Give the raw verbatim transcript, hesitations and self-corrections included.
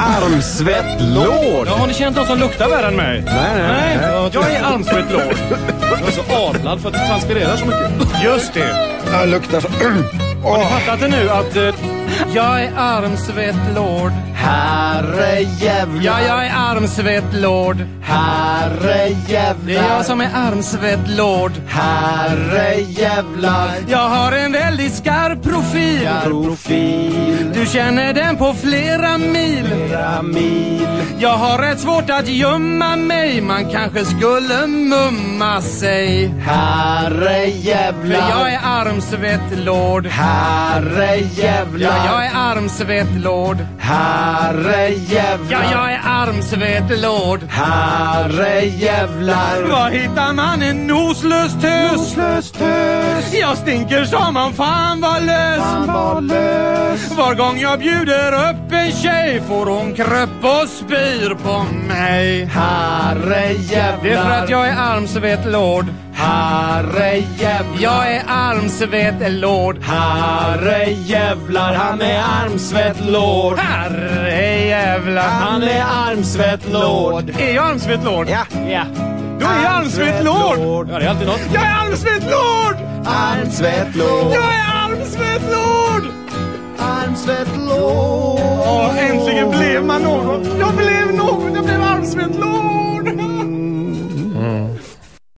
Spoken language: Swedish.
Armsvettlord. Ja, har ni känt någon som luktar värre än mig? Nej, nej, nej. nej. Jag är armsvettlord. Jag är så adlad för att det transpirerar så mycket. Just det. Jag luktar så... Har ni fattat det nu att... Uh, jag är armsvettlord. Herre jävlar. Ja, jag är armsvettlord. Herre jävlar. Det är jag som är armsvettlord. Herre jävlar. Jag har en väldigt skarp profil. Profil. Du känner den på flera mil. Flera mil. Jag har rätt svårt att gömma mig. Man kanske skulle mumma sig. Herre jävlar. För jag är armsvettlord. Herre jävlar. Ja, jag är armsvettlord. Herre jävlar. Ja, jag är armsvettlord. Herre jävlar. Var hittar man en noslös tös? Noslös tös. Jag stinker som man fan var lös. Fan var lös. Var gång jag bjuder upp en tjej får hon kröpp och spyr på mig. Herre jävlar. Det är för att jag är armsvettlord. Herre jävlar. Jag är armsvettlord. Herre jävlar. Han är armsvettlord. Herre jävlar. Han är armsvettlord. Är jag armsvettlord? Ja. Ja. Då är jag armsvettlord. Ja, det är alltid något. Jag är armsvettlord. Armsvettlord. Jag är armsvettlord. Armsvettlord. Åh, äntligen blev man någon. Jag blev någon. Jag blev armsvettlord.